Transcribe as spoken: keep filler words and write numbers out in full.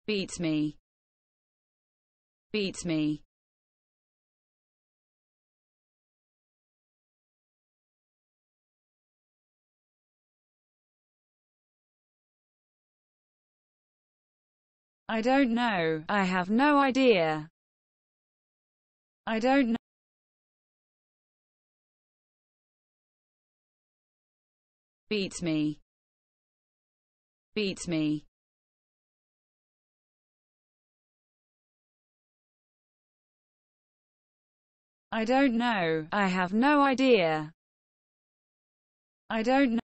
beats me, beats me. I don't know, I have no idea. I don't know. Beats me, beats me. I don't know, I have no idea. I don't know.